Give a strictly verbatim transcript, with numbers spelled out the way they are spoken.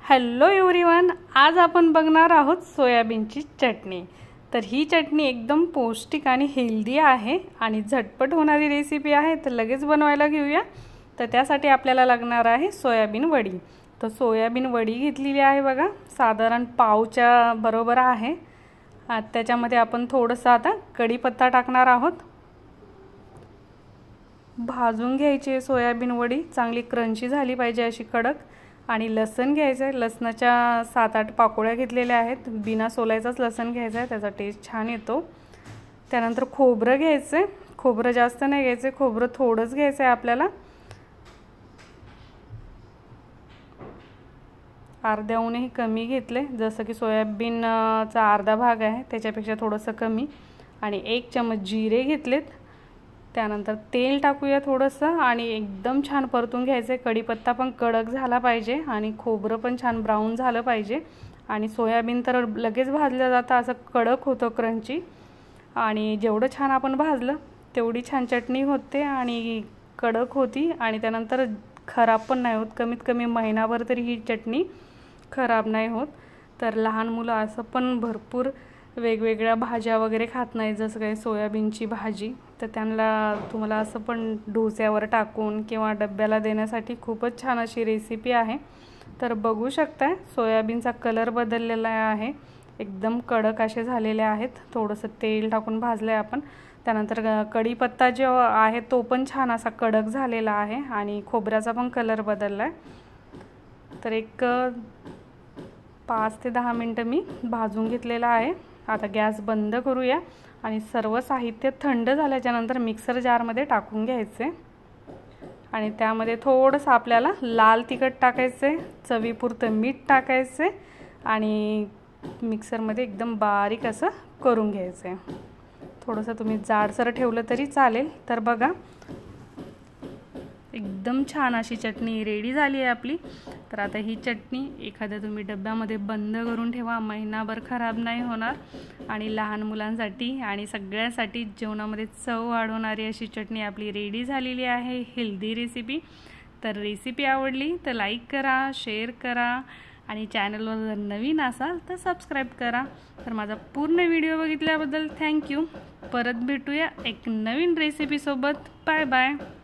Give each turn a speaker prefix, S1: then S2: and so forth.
S1: Hello everyone, आज आपण बघणार आहोत सोयाबीनची चटणी। तर ही चटणी एकदम पौष्टिक आणि हेल्दी आहे आणि झटपट होणारी रेसिपी आहे। तर लगेच बनवायला घेऊया। तर त्यासाठी आपल्याला लागणार आहे सोयाबीन वडी। तर सोयाबीन वडी घेतलेली आहे बघा, साधारण पावच्या बरोबर आहे। त्याच्यामध्ये आपण थोडंसं आता कढीपत्ता टाकणार आहोत। भाजून घ्यायची सोयाबीन वडी, चांगली क्रंची झाली पाहिजे अशी कडक। आणि लसण घ्यायचं आहे, लसणाच्या सात आठ पाकोळ्या घेतलेल्या आहेत। बिना सोलायचाच लसण घ्यायचा आहे, त्याचा टेस्ट छान येतो। त्यानंतर खोबरं घ्यायचं आहे, खोबरं जास्त नाही घ्यायचं, खोबरं थोडंच घ्यायचं आहे आपल्याला। अर्ध्याहूनही कमी घेतले, जसं की सोयाबीनचा अर्धा भाग आहे त्याच्यापेक्षा थोडंसं कमी। आणि एक चमच जिरे घेतलेत। त्यानंतर तेल टाकूया थोडंसं आणि एकदम छान परतून घ्यायचं आहे। कढीपत्ता पण कडक झाला पाहिजे आणि खोबरं पण छान ब्राऊन झालं पाहिजे। आणि सोयाबीन तर लगेच भाजलं जातं, असं कडक होतं क्रंची। आणि जेवढं छान आपण भाजलं तेवढी छान चटणी होते आणि कडक होती आणि त्यानंतर खराब पण नाही होत। कमीत कमी महिनाभर तरी ही चटणी खराब नाही होत। तर लहान मुलं असं पण भरपूर वेगवेगळ्या भाज्या वगैरे खात नाही, जसं काही सोयाबीनची भाजी, तर त्यांना तुम्हाला असं पण डोस्यावर टाकून किंवा डब्याला देण्यासाठी खूपच छान अशी रेसिपी आहे। तर बघू शकता सोयाबीनचा कलर बदललेला आहे, एकदम कडक असे झालेले आहेत। थोडंसं तेल टाकून भाजले आपण। त्यानंतर कढीपत्ता जो आहे तो पण छान असा कडक झालेला आहे आणि खोबऱ्याचा पण कलर बदलला आहे। तर एक पाच ते दहा मिनटं मी भाजून घेतलेला आहे। आता गॅस बंद करूया आणि सर्व साहित्य थंड झाल्याच्या नंतर मिक्सर जारमध्ये टाकून घ्यायचे। आणि त्यामध्ये थोडंसं आपल्याला लाल तिखट टाकायचे, चवीपुरतं मीठ टाकायचे आणि मिक्सरमध्ये एकदम बारीक असं करून घ्यायचे। थोडंसं तुम्ही जाडसर ठेवलं तरी चालेल। तर बघा एकदम छान अशी चटणी रेडी झाली आहे आपली। तर आता ही चटणी एखाद्या तुम्ही डब्यामध्ये बंद करून ठेवा, महिनाभर खराब नाही होणार। आणि लहान मुलांसाठी आणि सगळ्यांसाठी जेवणामध्ये चव वाढवणारी अशी चटणी आपली रेडी झालेली आहे, हेल्दी रेसिपी। तर रेसिपी आवडली तर लाईक करा, शेअर करा आणि चॅनलवर जर नवीन असाल तर सबस्क्राईब करा। तर माझा पूर्ण व्हिडिओ बघितल्याबद्दल थँक्यू। परत भेटूया एक नवीन रेसिपी सोबत। Bye bye.